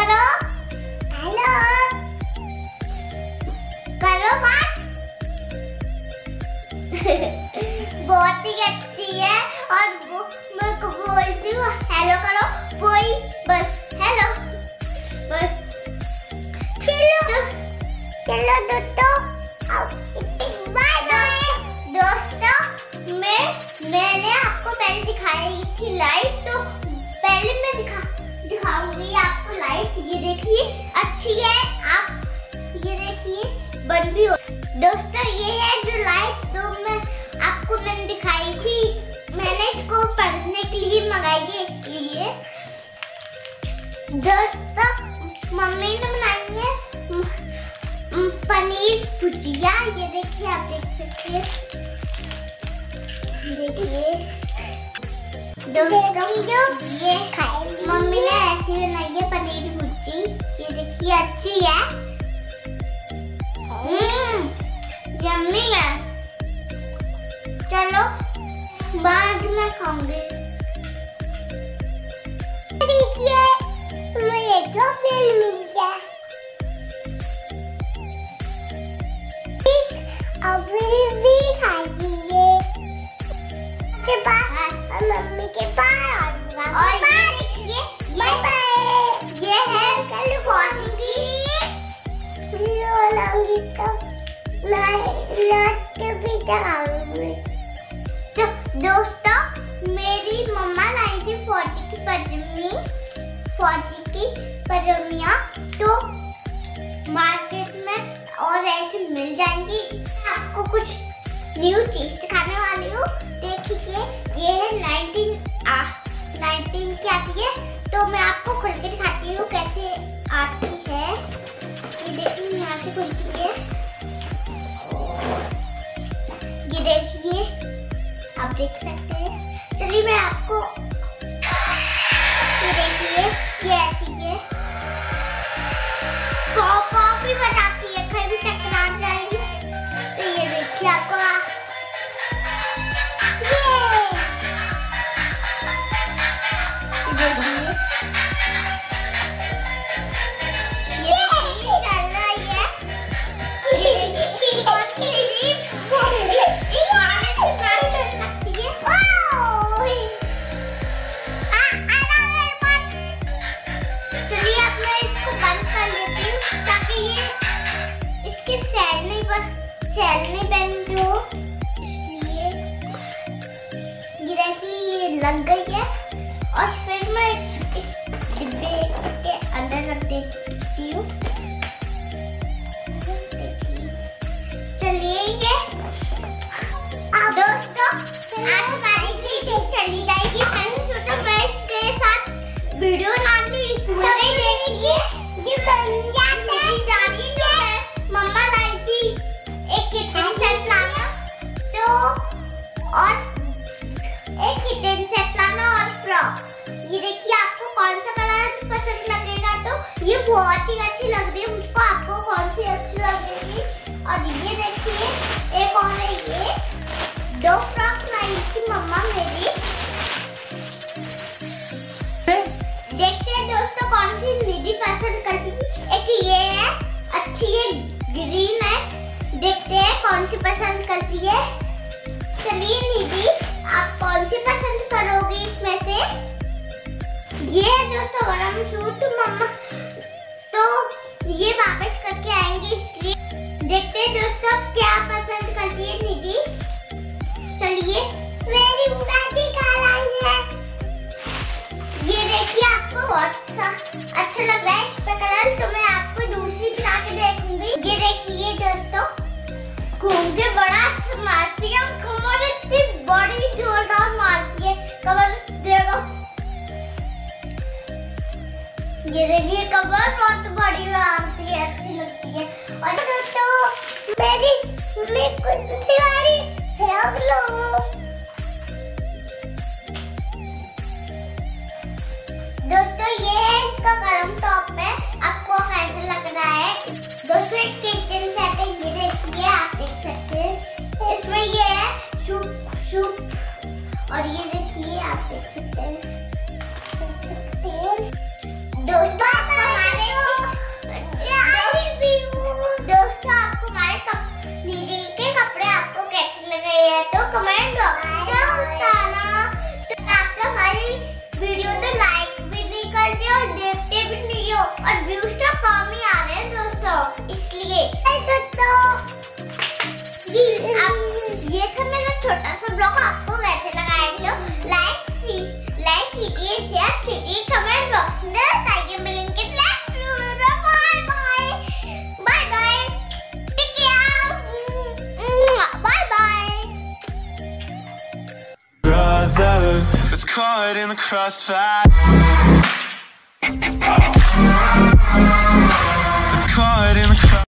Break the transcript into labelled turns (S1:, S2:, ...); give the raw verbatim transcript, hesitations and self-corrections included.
S1: करो, हेलो करो बात। बहुत ही अच्छी है और वो मैं को बोलती हूँ हेलो करो, वही बस हेलो बस। चलो चलो दोस्तों, बाय बाय दोस्तों। मैं मैंने आपको पहले दिखाई थी लाइट, तो पहले मैं दिखा दिखाऊंगी आपको लाइट। ये देखिए अच्छी है, आप ये देखिए बन भी हो। दोस्तों ये है जो लाइट तो मैं आपको मैंने दिखाई थी, मैंने इसको पढ़ने के लिए मंगाई है इसलिए। दोस्तों मम्मी ने बनाई है पनीर भुजिया, ये देखिए आप देख सकते हैं। देखिए दोस्तों ये मम्मी ने ऐसी बनाई है पनीर भुजी, ये देखिए अच्छी है, हम्म यम्मी है। चलो बाद में खाऊंगी। देखिए मुझे चॉकलेट मिल गया, अभी भी खाएंगे के पास और मम्मी के पास। और ये देखिए बाय बाय, ये है कैलिफोर्निया की लोलांगी का मैं लास्ट भी खाऊंगी। तो दोस्तों मेरी मम्मा लाई थी फौजी की पजमी, फौजी की पजमियाँ, तो मार्केट में और ऐसे मिल जाएंगी। आपको कुछ न्यू चीज सिखाने वाली हूँ, देखिए ये है नाइनटीन नाइनटीन की आती है, तो मैं आपको खुल के दिखाती हूँ कैसे आती है। ये देखिए यहाँ से खुलती है, ये देखिए आप देख सकते हैं। चलिए मैं आपको ये देखिए ये ऐसी है, भी बताती है, कहीं भी टकरा जाएगी। तो ये देखिए आपको ये ये ये डाल रही है, ये देखिए बहुत ही चलिए अब मैं इसको बंद कर लेती हूँ ताकि ये इसके सैल नहीं बस सैल नहीं बंद हो, इसलिए ये देखिए ये लग गई है। और फिर मैं इस डिब्बे के अंदर रख देती हूँ। चलिए दोस्तों आज हमारी वीडियो चली जाएगी, मैंने सोचा मैं इसके साथ वीडियो बनाती इसमें देखिए ये बन जाता है। जानी जो है मम्मा लाई थी एक किचन सेट लाना, तो और एक किचन सेट लाना और फ्रॉक। ये देखिए आपको कौन सा कलर पसंद लगेगा, तो ये बहुत ही अच्छी लग रही है मुझको, आपको कौन सी अच्छी लगेगी। और ये देखिए एक और है, ये दो फ्रॉक लाई थी मम्मा मेरी। देखते हैं दोस्तों कौन सी निधि पसंद करती है। एक ये है अच्छी है ग्रीन है, देखते हैं कौन सी पसंद करती है। चलिए निधि आप कौन सी पसंद करोगी इसमें से। ये है दोस्तों गरम सूट, मम्मा तो ये वापस करके आएंगे इसलिए देखते हैं दोस्तों क्या पसंद करती है निधि। चलिए मेरी दादी का लाई है, ये देखिए आपको बहुत सा अच्छा लग रहा है इस पे कलर, तो मैं आपको दूसरी बना के देखूंगी। ये देखिए दोस्तों घूम के बड़ा अच्छा मारती है, कमर इतनी बड़ी जोरदार मारती है, कमर देखो ये देखिए कमर बहुत बड़ी मारती है, अच्छी लगती है। और दोस्तों मेरी मेरी कुछ दीवारी हेयर लो। दोस्तों ये है इसका गरम टॉप है, आपको कैसा लग रहा है। दोस्तों एक किचन सेट है, ये देखिए आप देख सकते हैं, इसमें ये है सूप सूप और ये देखिए आप देख सकते हैं। दोस्तों हमारे हैं तो कमेंट बॉक्स में बताना। तो आप तो हमारी वीडियो तो लाइक भी नहीं करते और देखते भी नहीं हो, और व्यूज तो कम ही आ रहे हैं दोस्तों, इसलिए दोस्तों ये था मेरा छोटा सा ब्लॉग। आपको वैसे लगा है तो लाइक लाइक कीजिए, शेयर कीजिए, कमेंट बॉक्स में बताइए। मिलेंगे नेक्स्ट वीडियो में। Bye bye bye bye, take care, bye bye.
S2: Brother, it's caught in the crossfire.